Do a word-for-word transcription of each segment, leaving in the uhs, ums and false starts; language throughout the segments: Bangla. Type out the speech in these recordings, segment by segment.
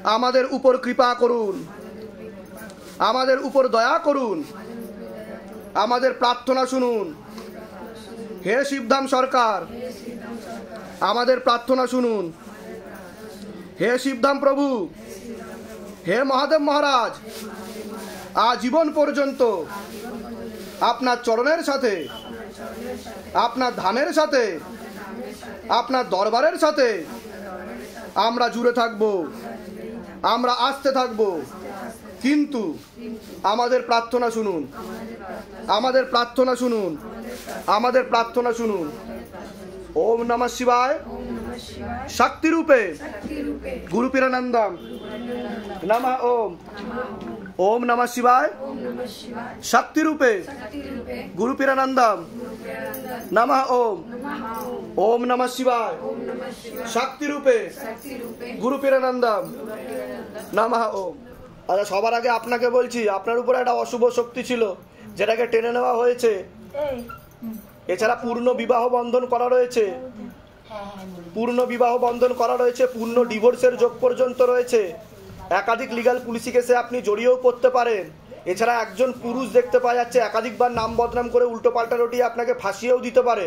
আমাদের উপর কৃপা করুন, আমাদের উপর দয়া করুন, আমাদের প্রার্থনা শুনুন। হে শিবধাম সরকার, আমাদের প্রার্থনা শুনুন। হে শিবধাম প্রভু, হে মহাদেব মহারাজ, আজীবন পর্যন্ত আপনার চরণের সাথে, আপনার ধামের সাথে, আপনার দরবারের সাথে আমরা জুড়ে থাকব, আমরা আসতে থাকব। কিন্তু আমাদের প্রার্থনা শুনুন, আমাদের প্রার্থনা শুনুন, আমাদের প্রার্থনা শুনুন। ওম নমঃ শিবায় শক্তি রূপে গুরু পীরানন্দম নমঃ। ওম ওম নমঃ শিবায় শক্তি রূপে গুরু পীরানন্দম নমঃ। ওম ওম নমঃ শিবায় শক্তি রূপে গুরু পীরানন্দম নমঃ। ওম। আচ্ছা, সবার আগে আপনাকে বলছি, আপনার উপরে একটা অশুভ শক্তি ছিল যেটাকে টেনে নেওয়া হয়েছে। এছাড়া পূর্ণ বিবাহ বন্ধন করা রয়েছে, পূর্ণ বিবাহ বন্ধন করা রয়েছে, পূর্ণ ডিভোর্সের যোগ পর্যন্ত রয়েছে। একাধিক লিগ্যাল পুলিশি কেসে আপনি জড়িয়েও পড়তে পারেন। এছাড়া একজন পুরুষ দেখতে পাওয়া যাচ্ছে একাধিকবার নাম বদনাম করে উল্টো পাল্টা রটিয়ে আপনাকে ফাঁসিয়েও দিতে পারে।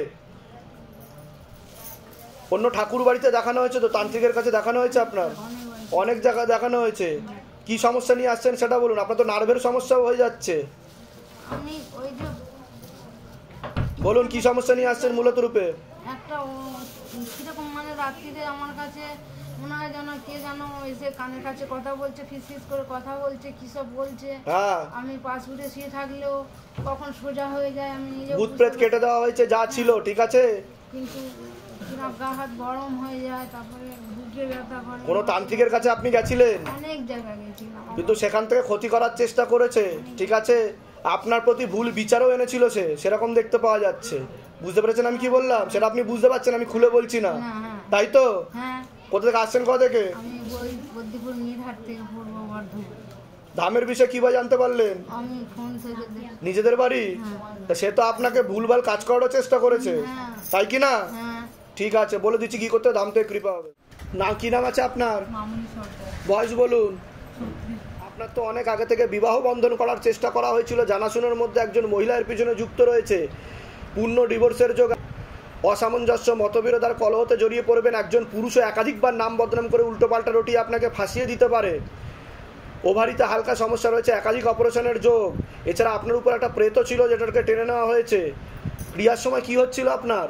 অন্য ঠাকুর বাড়িতে দেখানো হয়েছে তো, তান্ত্রিকের কাছে দেখানো হয়েছে, আপনার অনেক জায়গায় দেখানো হয়েছে। কি সমস্যা নিয়ে আসছেন সেটা বলুন। আপনার তো নার্ভের সমস্যাও হয়ে যাচ্ছে। আমি ওই যে বলুন কি সমস্যা নিয়ে আসছেন মূলত রূপে। একটা কিরকম মানে রাত্রিতে আমার কাছে মনে হয় যেন কে যেন এসে কানের কাছে কথা বলছে, ফিস ফিস করে কথা বলছে, কি সব বলছে। হ্যাঁ, আমি পাসপোর্টে শুয়ে থাকলেও কখন সোজা হয়ে যায় আমি নিজে ভূত প্রেত কেটে দেওয়া হয়েছে যা ছিল, ঠিক আছে, কিন্তু কিরকম গা হাত গরম হয়ে যায়, তারপরে বুকে ব্যথা করে। কোন তান্ত্রিকের কাছে আপনি গেছিলেন? অনেক জায়গায় গেছিলাম, কিন্তু সেখান থেকে ক্ষতি করার চেষ্টা করেছে, ঠিক আছে। আপনার প্রতি ভুল বিচারও এনেছিল সে, সেরকম দেখতে পাওয়া যাচ্ছে। বুঝতে পেরেছেন আমি কি বললাম? সেটা আপনি বুঝতে পারছেন, আমি খুলে বলছি না, তাই তো? হ্যাঁ। কোথা থেকে আসছেন? কোথা থেকে? আমি ওই বদ্দিপুর মিরহাট থেকে পূর্ব বর্ধমান। ধামের বিষয়ে কি বা জানতে পারলেন? আমি ফোন থেকে নিজেদের বাড়ি, তা সে তো আপনাকে ভুলভাল কাজ করার চেষ্টা করেছে, তাই কি না? হ্যাঁ। ঠিক আছে, বলে দিচ্ছি কি করতে ধাম থেকে কৃপা হবে। না, কি নাম আছে আপনার? বয়স বলুন। আপনার তো অনেক আগে থেকে বিবাহ বন্ধন করার চেষ্টা করা হয়েছিল, জানাশোনার মধ্যে একজন মহিলার পিছনে যুক্ত রয়েছে। পূর্ণ ডিভোর্সের যোগ, অসামঞ্জস্য, মতবিরোধ আর কলহতে জড়িয়ে পড়বেন। একজন পুরুষও একাধিকবার নাম বদনাম করে উল্টো পাল্টা রটিয়ে আপনাকে ফাঁসিয়ে দিতে পারে। ওভারিতে হালকা সমস্যা রয়েছে, একাধিক অপারেশনের যোগ। এছাড়া আপনার উপর একটা প্রেত ছিল যেটাকে টেনে নেওয়া হয়েছে। ক্রিয়ার সময় কি হচ্ছিল আপনার?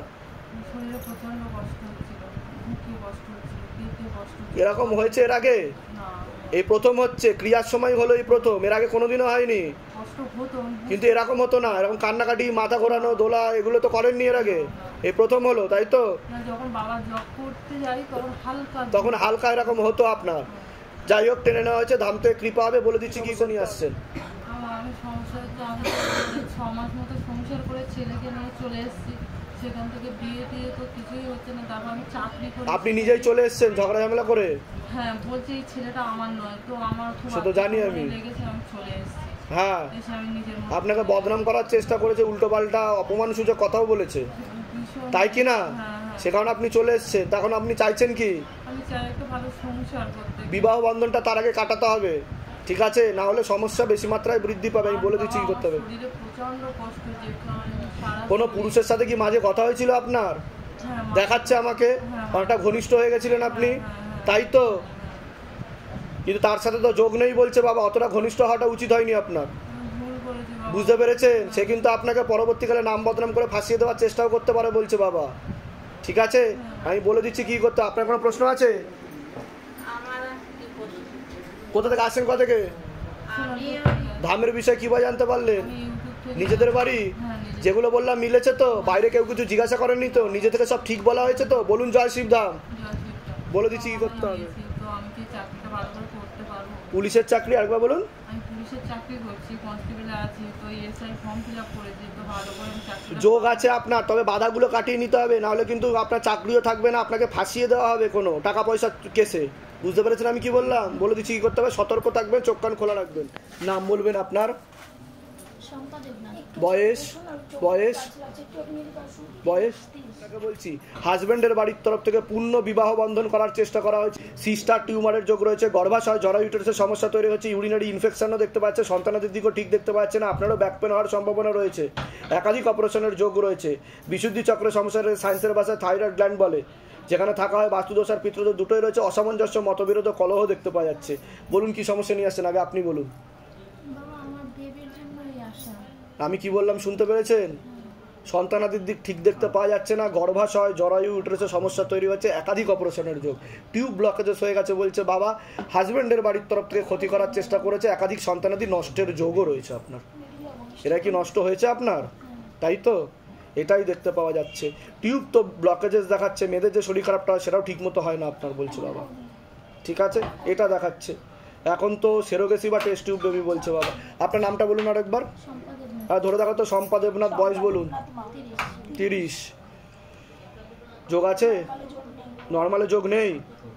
এরকম হয়েছে এর আগে? এই প্রথম হচ্ছে, ক্রিয়ার সময় হলো এই প্রথম, এর আগে কোনোদিনও হয়নি। কিন্তু এরকম হতো না, এরকম কান্নাকাটি, মাথা ঘোরানো, দোলা, এগুলো তো করেননি এর আগে, এই প্রথম হলো, তাই তো? তখন হালকা এরকম হতো আপনার। যাই হোক, টেনে নেওয়া হয়েছে, ধাম থেকে কৃপা হবে। বলে দিচ্ছি কি নিয়ে আসছেন। আমি সমস্যা হচ্ছে, আমি ছ মাস মতো সংসার করে ছেলেকে নিয়ে চলে এসেছি। সেখান থেকে বিয়ে দিয়ে তো কিছুই হচ্ছে না। তারপর আমি চাকরি করি। আপনি নিজেই চলে এসেছেন ঝগড়া ঝামেলা করে? হ্যাঁ, বলছে এই ছেলেটা আমার নয়, তো আমার সে তো জানি আমি। লেগেছে, আমি চলে এসেছি। হ্যাঁ, এসে আমি নিজের আপনাকে বদনাম করার চেষ্টা করেছে, উল্টো পাল্টা অপমানসূচক কথাও বলেছে, তাই কি না? সে কারণে আপনি চলে এসেছেন। তখন আপনি চাইছেন কি? আমি চাই একটা ভালো সংসার করতে। বিবাহ বন্ধনটা তার আগে কাটাতে হবে, ঠিক আছে, না হলে সমস্যা বেশি মাত্রায় বৃদ্ধি পাবে। আমি বলে দিচ্ছি কি করতে হবে। কোনো পুরুষের সাথে কি মাঝে কথা হয়েছিল আপনার? দেখাচ্ছে আমাকে অনেকটা ঘনিষ্ঠ হয়ে গেছিলেন আপনি, তাই তো? কিন্তু তার সাথে তো যোগ নেই বলছে বাবা, অতটা ঘনিষ্ঠ হওয়াটা উচিত হয়নি আপনার। বুঝতে পেরেছেন? সে কিন্তু আপনাকে পরবর্তীকালে নাম বদনাম করে ফাঁসিয়ে দেওয়ার চেষ্টাও করতে পারে বলছে বাবা, ঠিক আছে। আমি বলে দিচ্ছি কি করতে। আপনার কোনো প্রশ্ন আছে? কোথা থেকে আসছেন? কোথা থেকে? ধামের বিষয়ে কি বা জানতে পারলেন? নিজেদের বাড়ি, যেগুলো বললাম মিলেছে তো? বাইরে কেউ কিছু জিজ্ঞাসা করেননি তো? নিজে থেকে সব ঠিক বলা হয়েছে তো? বলুন জয় শিবধাম। বলে দিচ্ছি কি করতে হবে। পুলিশের চাকরি আরেকবার বলুন। যোগ আছে আপনার, তবে বাধাগুলো কাটিয়ে নিতে হবে, নাহলে কিন্তু আপনার চাকরিও থাকবে না, আপনাকে ফাঁসিয়ে দেওয়া হবে কোনো টাকা পয়সা কেসে। বুঝতে পেরেছেন আমি কি বললাম? বলে দিচ্ছি কি করতে হবে। সতর্ক থাকবেন, চোখ কান খোলা রাখবেন। নাম বলবেন আপনার? বয়স বয়স বয়স তাকে বলছি হাজবেন্ডের বাড়ির তরফ থেকে পূর্ণ বিবাহ বন্ধন করার চেষ্টা করা হয়েছে। সিস্টার টিউমারের যোগ রয়েছে, গর্ভাশয় জরা ইউটেরাসের সমস্যা তৈরি হচ্ছে, ইউরিনারি ইনফেকশনও দেখতে পাচ্ছে, সন্তানাদের দিকেও ঠিক দেখতে পাচ্ছে না, আপনারও ব্যাক পেন হওয়ার সম্ভাবনা রয়েছে, একাধিক অপারেশনের যোগ রয়েছে, বিশুদ্ধি চক্রের সমস্যা রয়েছে, সায়েন্সের ভাষায় থাইরয়েড গ্ল্যান্ড বলে, যেখানে থাকা হয় বাস্তুদোষ আর পিতৃদোষ দুটোই রয়েছে, অসামঞ্জস্য মতবিরোধ কলহ দেখতে পাওয়া যাচ্ছে। বলুন কি সমস্যা নিয়ে আসছেন, আগে আপনি বলুন। আমি কি বললাম শুনতে পেরেছেন? সন্তানাদির দিক ঠিক দেখতে পাওয়া যাচ্ছে না, গর্ভাশয় জরায়ু ইউটেরাসের সমস্যা তৈরি হচ্ছে, একাধিক অপারেশনের যোগ, টিউব ব্লকেজেস হয়ে গেছে বলছে বাবা, হাজব্যান্ডের বাড়ির তরফ থেকে ক্ষতি করার চেষ্টা করেছে, একাধিক সন্তানাদি নষ্টের যোগও রয়েছে আপনার। এরা কি নষ্ট হয়েছে আপনার? তাই তো, এটাই দেখতে পাওয়া যাচ্ছে। টিউব তো ব্লকেজেস দেখাচ্ছে, মেয়েদের যে শরীর খারাপটা হয় সেটাও ঠিক মতো হয় না আপনার বলছে বাবা। ঠিক আছে, এটা দেখাচ্ছে। এখন তো সেরোগেসি বা টেস্ট টিউব বেবি বলছে বাবা। আপনার নামটা বলুন আরেকবার। আর ধরে দেখো তো, শম্পা দেবনাথ, বয়স বলুন। তিরিশ। যোগ আছে? নর্মালে যোগ নেই।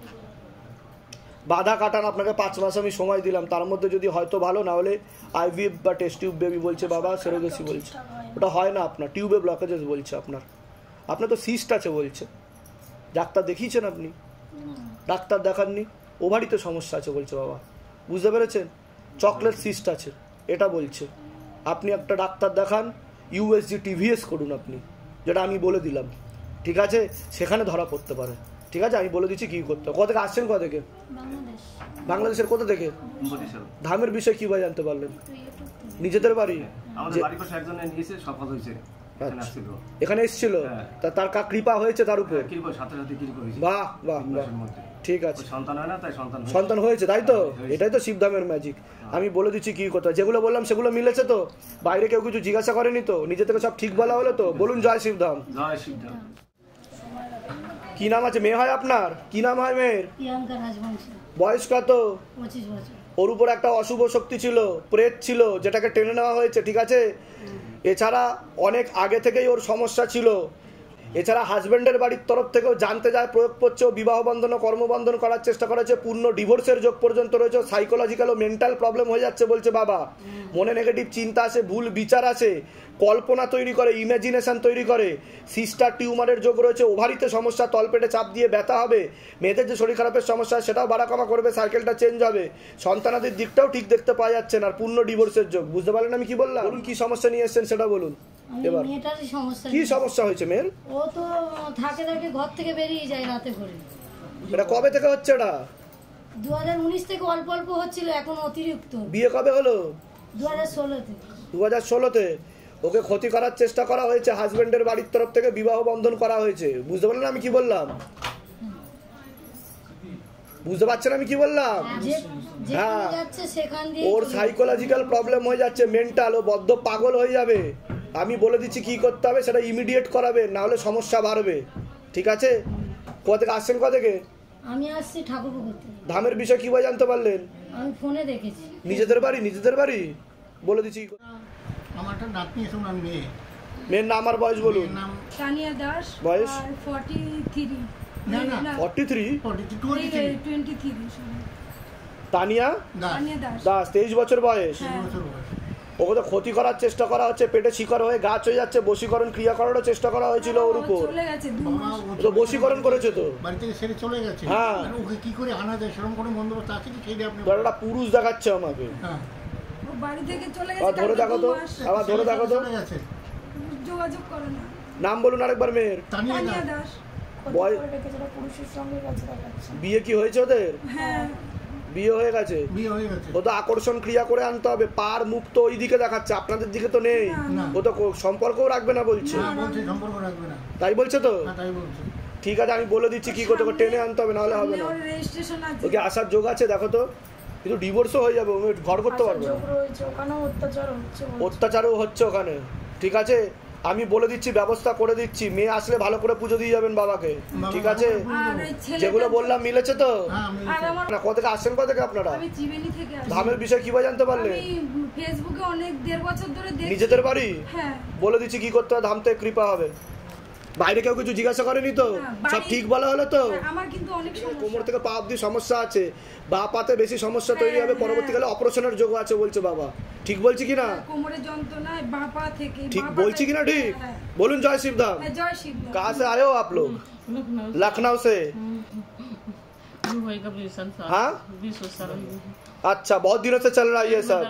বাধা কাটান, আপনাকে পাঁচ মাস আমি সময় দিলাম, তার মধ্যে যদি হয়তো ভালো, না হলে আইভিএফ বা টেস্ট টিউব বেবি বলছে বাবা, সেরোগেসি বলছে, ওটা হয় না আপনার, টিউবে ব্লকেজেস বলছে আপনার। আপনার তো সিস্ট আছে বলছে, ডাক্তার দেখিয়েছেন আপনি? ডাক্তার দেখাননি? ওভারিতে সমস্যা আছে বলছে বাবা, বুঝতে পেরেছেন? চকলেট সিস্ট আছে এটা বলছে। আপনি একটা ডাক্তার দেখান, ইউএসজি টিভিএস করুন আপনি, যেটা আমি বলে দিলাম, ঠিক আছে? সেখানে ধরা পড়তে পারে, ঠিক আছে? আমি বলে দিচ্ছি কী করতে হবে। কোথা থেকে আসছেন? কোথা থেকে? বাংলাদেশের কোথা থেকে? ধামের বিষয় কীভাবে জানতে পারলেন? নিজেদের বাড়ি? এখানে এসেছিল, তা তার কা কৃপা হয়েছে তার উপর? বাহ বাহ বাহ, ঠিক আছে, সন্তান হয়েছে, তাই তো? এটাই তো শিবধামের ম্যাজিক। আমি বলে দিচ্ছি কি কথা, যেগুলো বললাম সেগুলো মিলেছে তো? বাইরে কেউ কিছু জিজ্ঞাসা করেনি তো? নিজে থেকে সব ঠিক বলা হলো তো? বলুন জয় শিবধাম। জয় শিবধাম। কি নাম আছে? মেয়ে হয় আপনার? কি নাম হয় মেয়ের? বয়স কত? পঁচিশ বছর। ওর উপর একটা অশুভ শক্তি ছিল, প্রেত ছিল, যেটাকে টেনে নেওয়া হয়েছে, ঠিক আছে? এছাড়া অনেক আগে থেকেই ওর সমস্যা ছিল। এছাড়া হাজব্যান্ডের বাড়ির তরফ থেকেও জানতে যায়, প্রয়োগ করছে, বিবাহ বন্ধন ও কর্মবন্ধন করার চেষ্টা করেছে, পূর্ণ ডিভোর্সের যোগ পর্যন্ত রয়েছে, সাইকোলজিক্যাল ও মেন্টাল প্রবলেম হয়ে যাচ্ছে বলছে বাবা। মনে নেগেটিভ চিন্তা আসে, ভুল বিচার আসে, কল্পনা তৈরি করে, ইমাজিনেশন তৈরি করে, সিস্টার টিউমারের যোগ রয়েছে, ওভারিতে সমস্যা, তলপেটে চাপ দিয়ে ব্যথা হবে, মেয়েদের যে শরীর খারাপের সমস্যা সেটাও বাড়া কমা করবে, সাইকেলটা চেঞ্জ হবে, সন্তানাদের দিকটাও ঠিক দেখতে পাওয়া যাচ্ছে না, আর পূর্ণ ডিভোর্সের যোগ। বুঝতে পারলেন আমি কি বললাম? বলুন কি সমস্যা নিয়ে এসেছেন সেটা বলুন এবার। কি সমস্যা হয়েছে মেয়ের? ও তো থাকে থাকে ঘর থেকে বেরিয়ে যায় রাতে করে। এটা কবে থেকে হচ্ছে? এটা দু হাজার উনিশ থেকে অল্প অল্প হচ্ছিল, এখন অতিরিক্ত। বিয়ে কবে হলো? দু হাজার ষোলোতে। দু হাজার ষোলোতে ওকে ক্ষতি করার চেষ্টা করা হয়েছে, হাজবেন্ডের বাড়ির তরফ থেকে বিবাহ বন্ধন করা হয়েছে। বুঝতে পারলেন আমি কি বললাম? বুঝতে পারছেন আমি কি বললাম? হ্যাঁ, ওর সাইকোলজিক্যাল প্রবলেম হয়ে যাচ্ছে, মেন্টাল, ও বদ্ধ পাগল হয়ে যাবে। আমি বলে দিচ্ছি কি করতে হবে, সেটা ইমিডিয়েট করাবে, না হলে সমস্যা বাড়বে, ঠিক আছে? কোথা থেকে আসছেন? কোথা থেকে? আমি আসছি ঠাকুরপুকুর থেকে। ধামের বিষয় কিভাবে জানতে পারলেন? আমি ফোনে দেখেছি। নিজেদের বাড়ি? নিজেদের বাড়ি বলে দিচ্ছি। আমার একটা নাতনি আছে, ওনার মেয়ে। মেয়ের নাম আর বয়স বলুন। নাম তানিয়া দাস, বয়স চুয়াল্লিশ। না না চুয়াল্লিশ। তেইশ তানিয়া দাস, তেইশ বছর বয়স। বছর বয়স। ওকে তো ক্ষতি করার চেষ্টা করা হচ্ছে, পেটে শিকড় হয়ে গাছ হয়ে যাচ্ছে, বশীকরণ ক্রিয়া করারও চেষ্টা করা হয়েছিল ওর উপর। তো বশীকরণ করেছে তো, বাড়ি থেকে ছেড়ে চলে গেছে। হ্যাঁ, ওকে কি করে আনা যায় সেরকম কোনো বন্দোবস্ত আছে কি? সেই আপনি একটা পুরুষ দেখাচ্ছে আমাকে। হ্যাঁ, বাড়ি থেকে চলে গেছে, ধরে দেখো তো, আবার ধরে দেখো তো, যোগাযোগ করে না। নাম বলুন আরেকবার মেয়ের। তানিয়া দাস। বিয়ে কি হয়েছে ওদের? হ্যাঁ, বিয়ে হয়ে গেছে। বিয়ে হয়ে গেছে। ও তো আকর্ষণ ক্রিয়া করে আনতে হবে, পার মুখ তো ওই দিকে দেখাচ্ছে, আপনাদের দিকে তো নেই। ও তো সম্পর্কও রাখবে না বলছে। সম্পর্ক রাখবে না তাই বলছে তো? তাই বলছে। ঠিক আছে, আমি বলে দিচ্ছি কি করতে, টেনে আনতে হবে, নাহলে হবে না। ওকে আসার যোগ আছে দেখো তো, কিন্তু ডিভোর্সও হয়ে যাবে, ঘর করতে পারবে না। অত্যাচারও হচ্ছে ওখানে, ঠিক আছে? আমি বলে দিচ্ছি, ব্যবস্থা করে দিচ্ছি, মেয়ে আসলে ভালো করে পুজো দিয়ে যাবেন বাবাকে, ঠিক আছে? যেগুলো বললাম মিলেছে তো? না, কোথা থেকে আসছেন? কোথা থেকে আপনারা? ধামের বিষয় কিভাবে জানতে পারলেন? ফেসবুকে অনেক দেড় বছর ধরে দেখছি। নিজেদের বাড়ি? হ্যাঁ। বলে দিচ্ছি কি করতে হবে, ধাম থেকে কৃপা হবে। বাইরে কেউ কিছু জিজ্ঞাসা করেনি তো? সব ঠিক বলা হলো তো? আমার কিন্তু অনেক কোমর থেকে পা অব্দি সমস্যা আছে, বা পাতে বেশি সমস্যা তৈরি হবে, পরবর্তীকালে অপারেশনের যোগ আছে বলছে বাবা, ঠিক বলছি কি না? কোমরের যন্ত্রণায় বাপা থেকে ঠিক বাঁ বলছি কি না? পাটা- ঠিক হ্যাঁ, बोलूं जय शिव धाम। হ্যাঁ, জয় শিব ধাম। कहाँ से आए हो आप लोग? लखनऊ से। हाँ अच्छा, बहुत दिनों से चल रहा है ये सब।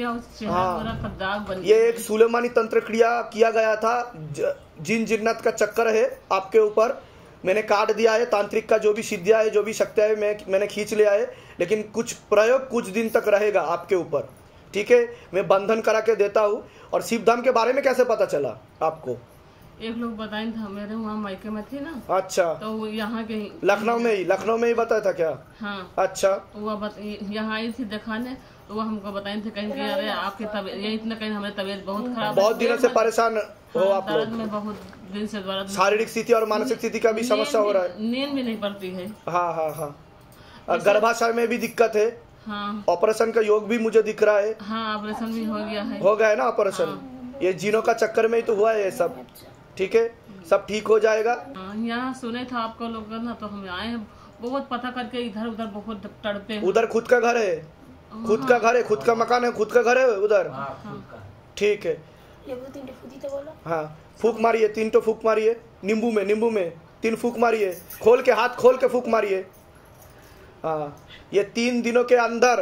हाँ, ये एक सुलेमानी तंत्र क्रिया किया गया था, ज- जिन जिन्नत का चक्कर है आपके ऊपर, मैंने काट दिया है। तांत्रिक का जो भी सिद्धियां है, जो भी शक्तियां है, मैं मैंने खींच लिया है, लेकिन कुछ प्रयोग कुछ दिन तक रहेगा आपके ऊपर, ठीक है? मैं बंधन करा के देता हूँ। और शिवधाम के बारे में कैसे पता चला आपको? एक लोग बताए था, मेरे वहाँ मायके में थी ना, अच्छा, तो वो यहाँ के लखनऊ में ही लखनऊ में ही बताया था क्या? हाँ, अच्छा, वो बत, यहाँ आई थी दिखाने, तो वो हमको बताए थे कहीं कि अरे आपकी तबीयत ये इतना, कहीं हमारी तबीयत बहुत खराब है। बहुत दिनों से परेशान हो हाँ, आप दर्द लोग, में बहुत दिन से दर्द, शारीरिक स्थिति और मानसिक स्थिति का भी समस्या हो रहा है। नींद भी नहीं पड़ती है। हाँ हाँ हाँ, और गर्भाशय में भी दिक्कत है। हाँ ऑपरेशन का योग भी मुझे दिख रहा है। हाँ, ऑपरेशन भी हो गया है। हो गया है ना ऑपरेशन? ये जीनों का चक्कर में ही तो हुआ है ये सब, ठीक है? सब ठीक हो जाएगा। हाँ, यहाँ सुने था आपको लोग ना, तो हम आए हैं, बहुत पता करके इधर उधर बहुत तड़पे। उधर खुद का घर है? खुद का घर है, खुद का मकान है, खुद का घर है उधर? ठीक है। हाँ, फूक मारिए, तीन तो फूक मारिए, नींबू में, नींबू में तीन फूक मारिए, खोल के, हाथ खोल के फूक मारिए। हाँ, ये तीन दिनों के अंदर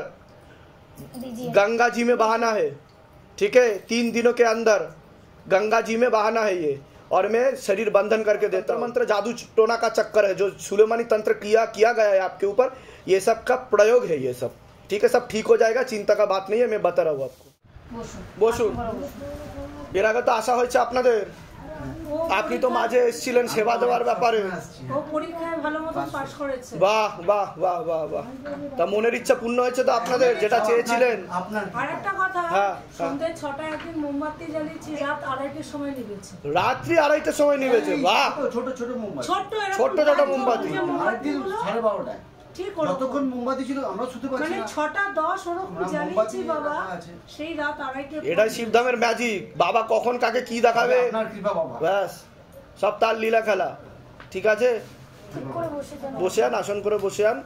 गंगा जी में बहाना है, ठीक है? तीन दिनों के अंदर गंगा जी में बहाना है ये, और मैं शरीर बंधन करके देता हूँ। मंत्र जादू टोना का चक्कर है, जो सुलेमानी तंत्र किया किया गया है आपके ऊपर, ये सब का प्रयोग है ये सब, ठीक है? सब ठीक हो जाएगा, चिंता का बात नहीं है, मैं बता रहा हूँ आपको। বসুন। এর আগে তো আসা হয়েছে আপনাদের, আপনি তো মাঝে এসেছিলেন সেবা দেওয়ার ব্যাপারে। ও পরীক্ষায় ভালো মতন পাস করেছে। বাহ বাহ বাহ বাহ বাহ, তা মনের ইচ্ছা পূর্ণ হয়েছে তো আপনাদের, যেটা চেয়েছিলেন? আরেকটা কথা, হ্যাঁ, সন্ধ্যে ছটায় একদিন মোমবাতি জ্বালিয়েছি, রাত আড়াইটার সময় নিবেছে। রাত্রি আড়াইটার সময় নিবেছে? বাহ, ছোট ছোট মোমবাতি, ছোট্ট এরকম ছোট্ট ছোট মোমবাতি। মোমবাতিগুলো সাড়ে বারোটায় ঠিক ওরকম। যতক্ষণ মোমবাতি ছিল আমরা শুতে পাচ্ছি মানে না। ছটা দশ ওরকম আমরা জ্বালিয়েছি মোমবাতি বাবা, রাখা আছে। সেই রাত আড়াইটে। এটাই শিবধামের ম্যাজিক। বাবা কখন কাকে কি দেখাবে, আপনার কৃপা বাবা। ব্যাস সব তার লীলা খেলা, ঠিক আছে? বসে আন, আসন করে বসে আন।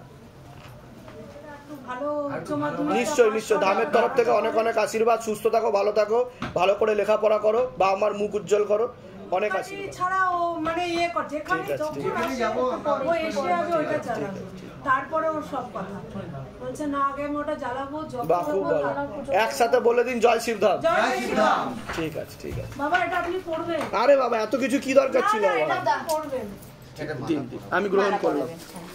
একটু ভালো উচ্চ মাধ্যমিক নিশ্চয় নিশ্চয়, ধামের তরফ থেকে অনেক অনেক আশীর্বাদ। সুস্থ থাকো, ভালো থাকো, ভালো করে লেখাপড়া করো, বা আমার মুখ উজ্জ্বল করো, অনেক আশীর্বাদ। ছাড়া ও মানে ইয়ে কর, যেখানে ঠিক আছে, যখন ঠিক আছে। আসে, যাবো আমরা। ও এসে আগে ওইটা জ্বালাবো, তারপরে ওর সব কথা বলছে না, আগে আমি ওটা জ্বালাবো, যখন বাহ, খুব করবো ভালো। তারপর- একসাথে বলে দিন জয় শিবধাম। জয় শ্রীরাম। ঠিক আছে, ঠিক আছে। বাবা এটা আপনি পড়বেন? আরে বাবা, এত কিছু কি দরকার না ছিল? না, এটা বাবা, আপনি পড়বেন। দিন, দিন। আমি গ্রহণ করলাম,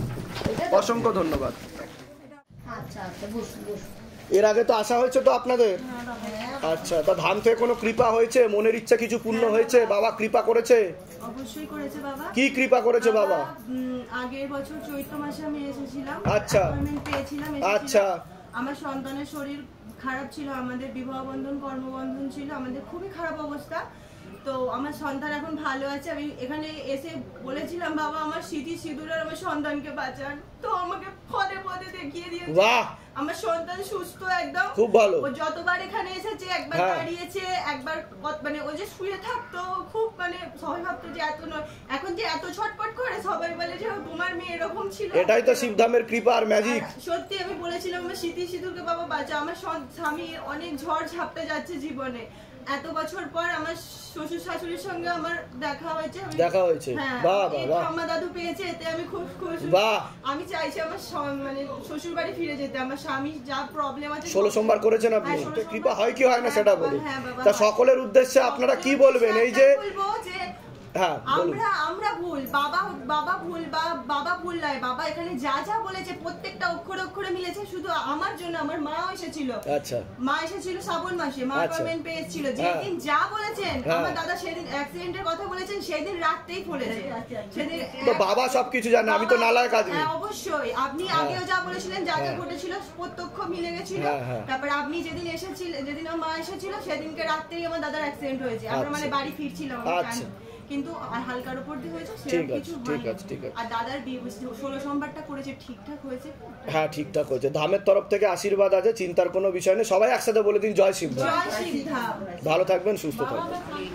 অসংখ্য ধন্যবাদ। আচ্ছা আচ্ছা, বসুন বসুন। এর আগে তো আসা হয়েছে তো আপনাদের? আচ্ছা, তা ধাম থেকে কোনো কৃপা হয়েছে? মনের ইচ্ছা কিছু পূর্ণ হয়েছে? বাবা কৃপা করেছে? অবশ্যই করেছে বাবা। কি কৃপা করেছে বাবা? উম, আগের বছর চৈত্র মাসে আমি এসেছিলাম, আচ্ছা। অ্যাপয়েন্টমেন্ট পেয়েছিলাম, এসেছিলাম। আচ্ছা। আমার সন্তানের শরীর খারাপ ছিল, আমাদের বিবাহ বন্ধন কর্মবন্ধন ছিল, আমাদের খুবই খারাপ অবস্থা। তো আমার সন্তান এখন ভালো আছে। আমি এখানে এসে বলেছিলাম বাবা আমার স্মৃতি সিঁদুরের আমার সন্তানকে বাঁচান, তো আমাকে পদে পদে দেখিয়ে দিয়েছে। বাহ, আমার সন্তান সুস্থ একদম, খুব ভালো। ও যতবার এখানে এসেছে, একবার হ্যাঁ। দাঁড়িয়েছে, একবার কত- মানে ও যে শুয়ে থাকতো, খুব মানে সবাই ভাবতো যে এত নয়, এখন যে এত ছটপট করে সবাই বলে যে তোমার মেয়ে এরকম ছিল। এটাই তো শিবধামের কৃপা আর ম্যাজিক। আর সত্যি আমি বলেছিলাম আমার স্মৃতি সিঁদুরকে বাবা বাঁচা, আমার সন- স্বামী অনেক ঝড় ঝাপটা যাচ্ছে জীবনে, এত বছর পর আমার শ্বশুর শাশুড়ির সঙ্গে আমার দেখা হয়েছে। আমি- দেখা হয়েছে? হ্যাঁ, বাহ, এই বাহ, বাহ। ঠাম্মা দাদু পেয়েছে, এতে আমি খুব খুশি। বাহ। আমি চাইছি আমার স- মানে শ্বশুর বাড়ি ফিরে যেতে, আমার স্বামী যা প্রবলেম আছে। ষোলো সোমবার করেছেন আপনি? হ্যাঁ, ষোলো সোমবার। কৃপা হয় কি হয় না হ্যাঁ সেটা বাবা, বলি। হ্যাঁ বাবা, তা হয়। সকলের উদ্দেশ্যে আপনারা কি বলবেন? এই যে বলবো যে হ্যাঁ বলুন। আমরা আমরা ভুল, বাবা বাবা ভুল, বা বাবা ভুল নয়, বাবা এখানে যা যা বলেছে প্রত্যেকটা অক্ষরে অক্ষরে মিলেছে। শুধু আমার জন্য আমার মা এসেছিল, আচ্ছা, মা এসেছিল শ্রাবণ মাসে, মা আচ্ছা। অ্যাপয়েন্টমেন্ট পেয়েছিল। হ্যাঁ। যেদিন যা বলেছেন হ্যাঁ। আমার দাদা সেদিন অ্যাক্সিডেন্টের কথা বলেছেন, সেদিন রাতেই ফলেছে। সেদিন তো বাবা সবকিছু জানে, আমি তো নালায়ক আদমি। হ্যাঁ অবশ্যই, আপনি আগেও যা বলেছিলেন, যা যা হ্যাঁ। ঘটেছিল প্রত্যক্ষ মিলে গেছিল। হ্যাঁ, হ্যাঁ। তারপর আপনি যেদিন এসেছিলেন, যেদিন আমার মা এসেছিল, সেদিনকে রাত্রেই আমার দাদার অ্যাক্সিডেন্ট হয়েছে। আমরা আচ্ছা। মানে বাড়ি ফিরছিলাম, আমি আচ্ছা। জানি। কিন্তু আর হালকার উপর দিয়ে হয়েছে, ঠিক সেরকম আছে, কিছু ঠিক হয়নি। আছে, ঠিক আছে। আর দাদার বিয়ে ষোলো সোমবারটা করেছে, ঠিকঠাক হয়েছে। হ্যাঁ ঠিকঠাক হয়েছে। ধামের তরফ থেকে আশীর্বাদ আছে, চিন্তার কোনো বিষয় নেই। সবাই একসাথে বলে দিন জয় শিবধাম। জয় শিবধাম। ভালো থাকবেন, সুস্থ থাকবেন।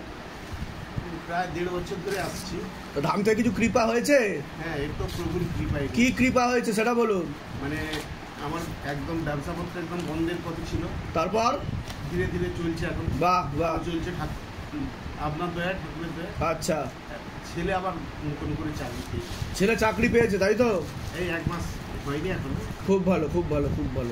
প্রায় দেড় বছর ধরে আসছি। তো ধাম থেকে কিছু কৃপা হয়েছে? হ্যাঁ, এই তো প্রভুর কৃপাই। কি কৃপা হয়েছে সেটা বলুন। মানে আমার একদম ব্যবসাপত্র একদম বন্ধের কথা ছিল। তারপর ধীরে ধীরে চলছে এখন। বাহ বাহ, চলছে ঠাক- আপনার দয়া, ঠাকুরের দয়া। আচ্ছা, ছেলে আবার নতুন করে চাকরি পেয়েছে, ছেলে চাকরি পেয়েছে তাই তো? এই এক মাস হয়নি এখন। খুব ভালো খুব ভালো খুব ভালো।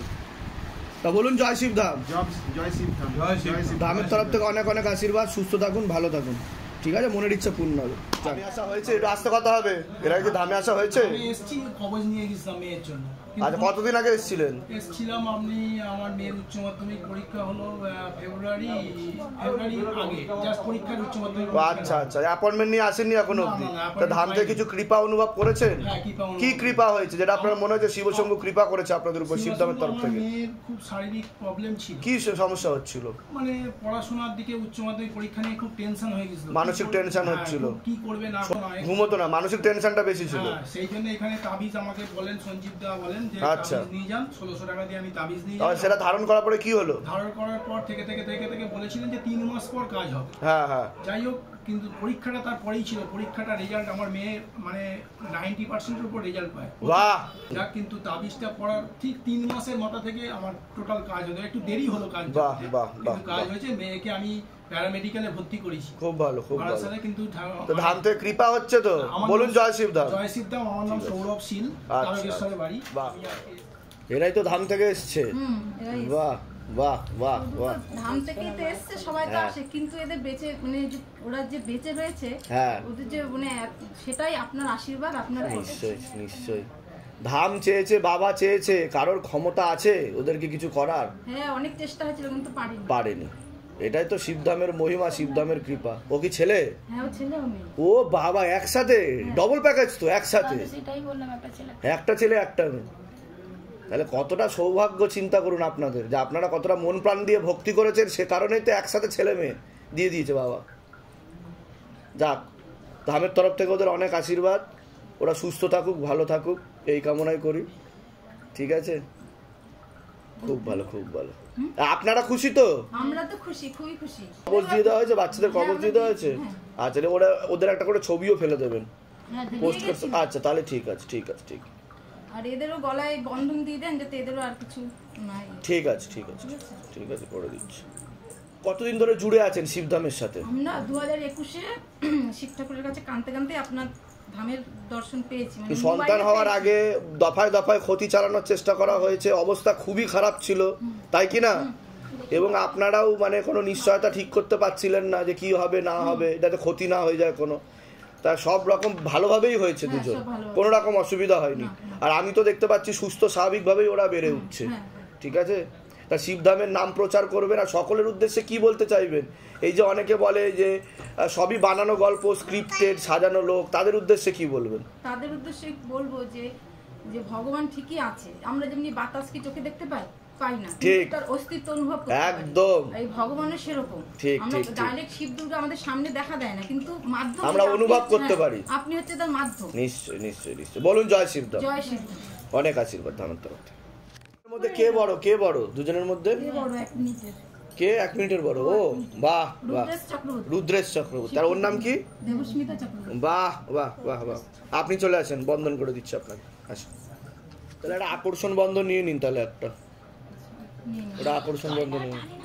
তা বলুন জয় শিবধাম। জব জয় শিব ধাম, জয় শিব ধাম। ধামের তরফ থেকে অনেক অনেক আশীর্বাদ, সুস্থ থাকুন, ভালো থাকুন, ঠিক আছে? মনের ইচ্ছা পূর্ণ হবে। ধামে আসা হয়েছে, একটু আসতে কথা হবে। এর আগে কি ধামে আসা হয়েছে? আমি এসেছি, খবর নিয়ে গেছিলাম মেয়ের জন্য। আচ্ছা, কতদিন আগে এসেছিলেন? এসেছিলাম আপনি, আমার মেয়ের উচ্চ মাধ্যমিক পরীক্ষা হলো আহ, ফেব্রুয়ারি ফেব্রুয়ারি আগে, জাস্ট পরীক্ষার উচ্চ মাধ্যমিক ও, পরীক্ষা। আচ্ছা আচ্ছা, অ্যাপয়েন্টমেন্ট নিয়ে আসেননি এখনো না, অবধি? না, না, তা ধাম থেকে কিছু কৃপা অনুভব করেছেন? হ্যাঁ, কৃপা অনুভব কি করেছি। কৃপা হয়েছে যেটা আপনার মনে হচ্ছে শিবশম্ভ কৃপা করেছে আপনাদের উপর শিবধামের তরফ আমার থেকে? মেয়ের খুব শারীরিক প্রবলেম ছিল, কি সমস্যা হচ্ছিল? মানে পড়াশোনার দিকে উচ্চ মাধ্যমিক পরীক্ষা নিয়ে খুব টেনশন হয়ে গেছিল, মানসিক টেনশন হ্যাঁ, হচ্ছিল। খুব কি করবে না করবে। ঘুমোতো না, মানসিক টেনশনটা বেশি ছিল। হ্যাঁ, সেই জন্য এখানে তাবিজ আমাকে বলেন, সঞ্জীব দা বলেন যে আচ্ছা। তাবিজ নিয়ে যান, ষোলোশো টাকা দিয়ে আমি তাবিজ নিয়ে তাহলে যাই। সেটা ধারণ করার পরে কি হলো? ধারণ করার পর থেকে থেকে থেকে থেকে বলেছিলেন যে তিন মাস পর কাজ হবে। হ্যাঁ হ্যাঁ, যাই হোক, কিন্তু পরীক্ষাটা তারপরেই ছিল, পরীক্ষাটা রেজাল্ট আমার মেয়ে মানে নাইনটি পার্সেন্টের উপর রেজাল্ট পায়। বাহ, যাক, কিন্তু তাবিজটা পড়ার ঠিক তিন মাসের মাথা থেকে আমার টোটাল কাজ হলো, একটু দেরি হলো কাজ, বাহ, বাহ, বাহ, কিন্তু কাজ বাহ। হয়েছে। মেয়েকে আমি প্যারামেডিক্যালে ভর্তি করেছি খুব ভালো খুব ভালো। বারাসাতে, কিন্তু তো ধাম থেকে কৃপা হচ্ছে তো? আমার বলুন নাম- জয় শিবধাম। জয় শিবধাম, আমার নাম সৌরভ শীল, আচ্ছা, তারকেশ্বরের বাড়ি। বাহ। আমি আজকে- এরাই তো ধাম থেকে এসছে। হুম, এরাই এসছে। বাহ বাহ বাহ বাহ। ধাম থেকেই তো এসছে, সবাই তো হ্যাঁ। আসে, কিন্তু এদের বেঁচে মানে যে ওরা যে বেঁচে রয়েছে, হ্যাঁ। ওদের যে মানে এক- সেটাই আপনার আশীর্বাদ, আপনারা এসেছে। নিশ্চয়ই নিশ্চয়ই। ধাম চেয়েছে, বাবা চেয়েছে, কারোর ক্ষমতা আছে ওদেরকে কিছু করার? হ্যাঁ, অনেক চেষ্টা হয়েছিল কিন্তু পারিনি। পারেনি। এটাই তো শিবধামের মহিমা, শিবধামের কৃপা। ও কি ছেলে? হ্যাঁ, ও ছেলে ও মেয়ে। ও বাবা, একসাথে ডবল প্যাকেজ তো, একসাথে সেটাই বললাম, একটা ছেলে। একটা ছেলে একটা মেয়ে। তাহলে কতটা সৌভাগ্য চিন্তা করুন আপনাদের, যে আপনারা কতটা মন প্রাণ দিয়ে ভক্তি করেছেন, সে কারণেই তো একসাথে ছেলে মেয়ে দিয়ে দিয়েছে বাবা। যাক, ধামের তরফ থেকে ওদের অনেক আশীর্বাদ, ওরা সুস্থ থাকুক, ভালো থাকুক, এই কামনাই করি, ঠিক আছে? খুব ভালো খুব ভালো। আপনারা খুশি তো? আমরা তো খুশি, খুবই খুশি। কবজ দিয়ে দেওয়া হয়েছে বাচ্চাদের, কবজ দিয়ে দেওয়া হয়েছে? আচ্ছা, তাহলে ওরা ওদের একটা করে ছবিও ফেলে দেবেন, হ্যাঁ, দিয়ে পোস্ট গেছি। করতে। আচ্ছা, তাহলে ঠিক আছে ঠিক আছে ঠিক আর এদেরও গলায় বন্ধন দিয়ে দেন, যাতে এদেরও আর কিছু নাই। ঠিক আছে ঠিক আছে ঠিক আছে, করে দিচ্ছি। কতদিন ধরে জুড়ে আছেন শিবধামের সাথে? আমরা দু হাজার একুশে শিব ঠাকুরের কাছে কানতে কানতে আপনার ধামের দর্শন পেয়েছি। মানে সন্তান মোবাইলে হওয়ার পেয়েছি। আগে দফায় দফায় ক্ষতি চালানোর চেষ্টা করা হয়েছে, অবস্থা খুবই খারাপ ছিল, তাই কি না? এবং আপনারাও মানে কোনো নিশ্চয়তা ঠিক করতে পারছিলেন না যে কি হবে না হবে, যাতে ক্ষতি না হয়ে যায় কোনো। তা সব রকম ভালোভাবেই হয়েছে হ্যাঁ, দুজন, সব ভালোভাবে। কোনো রকম অসুবিধা হয়নি। আর আমি তো দেখতে পাচ্ছি সুস্থ স্বাভাবিকভাবেই ওরা বেড়ে উঠছে, হ্যাঁ, ঠিক আছে? তা শিবধামের নাম প্রচার করবেন, আর সকলের উদ্দেশ্যে কি বলতে চাইবেন? এই যে অনেকে বলে যে আহ, সবই বানানো গল্প, স্ক্রিপ্টেড, সাজানো লোক, তাদের উদ্দেশ্যে কি বলবেন? তাদের উদ্দেশ্যে বলবো যে যে ভগবান ঠিকই আছে। আমরা যেমনি বাতাস কি চোখে দেখতে পাই পাই না, ঠিক। কিন্তু তার অস্তিত্ব অনুভব করতে পারি। একদম। এই ভগবানের সেরকম। ঠিক, আমরা ঠিক, ঠিক। ডাইরেক্ট শিব দুর্গা আমাদের সামনে দেখা দেয় না, কিন্তু মাধ্যম আমরা হচ্ছে আপনি অনুভব হচ্ছে- করতে হ্যাঁ, পারি। আপনি হচ্ছে তার মাধ্যম। নিশ্চয়ই নিশ্চয়ই নিশ্চয়ই। বলুন জয় শিবধাম। জয় শিব। অনেক আশীর্বাদ ধামের তরফ থেকে। এর মধ্যে কে বড় কে বড় দুজনের মধ্যে? কে বড় এক মিনিটের? কে এক মিনিটের বড়? ও বাহ বাহ, রুদ্রেশ চক্রবর্তী। রুদ্রেশ চক্রবর্তী। তার ওর নাম কি? দেবস্মিতা চক্রবর্তী। বাহ বাহ বাহ বাহ। আপনি চলে আসেন, বন্ধন করে দিচ্ছি আপনাকে। আসুন, তাহলে একটা আকর্ষণ বন্ধন নিয়ে নিন, তাহলে একটা নিয়ে নিন। একটা আকর্ষণ বন্ধন নিয়ে নিন।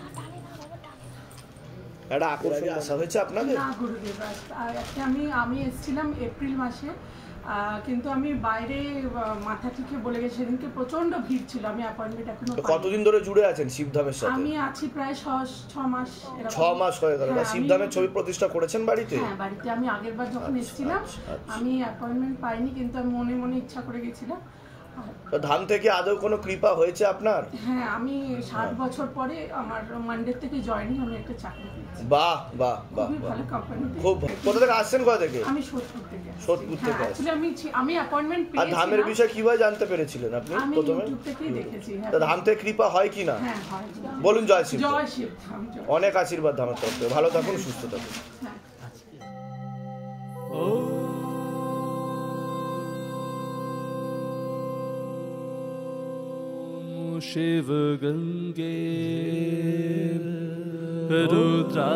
একটা আকর্ষণ আসা হয়েছে আপনাদের? না গুরুদেব, আজ- আর আজকে আমি আমি এসেছিলাম এপ্রিল মাসে, আহ, কিন্তু আমি বাইরে আহ, মাথা টিকে বলে গেছি, সেদিনকে প্রচন্ড ভিড় ছিল, আমি অ্যাপয়েন্টমেন্ট এখনো তো পাইনি। কতদিন ধরে জুড়ে আছেন শিবধামের সাথে? আমি আছি প্রায় ছ ছ মাস এরকম। ছ মাস হয়ে গেল। হ্যাঁ, আমি- শিবধামের ছবি প্রতিষ্ঠা করেছেন বাড়িতে? হ্যাঁ, বাড়িতে আমি আগের বার যখন আচ্ছা, এসেছিলাম আচ্ছা, আচ্ছা। আমি অ্যাপয়েন্টমেন্ট পাইনি, কিন্তু আমি মনে মনে ইচ্ছা করে গেছিলাম। আর তো ধাম থেকে আদৌ কোনো কৃপা হয়েছে আপনার? হ্যাঁ, আমি সাত বছর পরে আমার মানডে থেকে জয়েনিং, আমি একটা চাকরি পেয়েছি বাহ বাহ বাহ খুবই বাহ। ভালো কোম্পানিতে। খুব কোথা থেকে আসছেন, কোথা থেকে? আমি সোদপুর থেকে আসছি। সোদপুর থেকে হ্যাঁ, actually আমি ছি- আমি অ্যাপয়েন্টমেন্ট আর পেয়েছি। ধামের বিষয়ে কিভাবে জানতে পেরেছিলেন আপনি আমি প্রথমে? ইউটিউব থেকেই দেখেছি। হ্যাঁ, তা ধাম থেকে কৃপা হয় কি না? হ্যাঁ, হয়। বলুন জয় শিব। জয় শিব ধাম, জয়। অনেক আশীর্বাদ ধামের তরফ থেকে। ভালো থাকুন, সুস্থ থাকুন। হ্যাঁ। शिव गंगे रुद्रा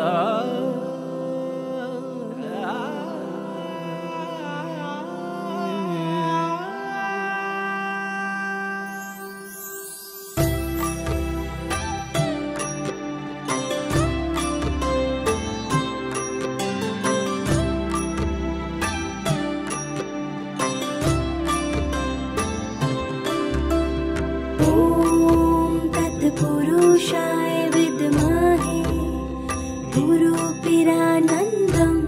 गुरुपिरानन्दम्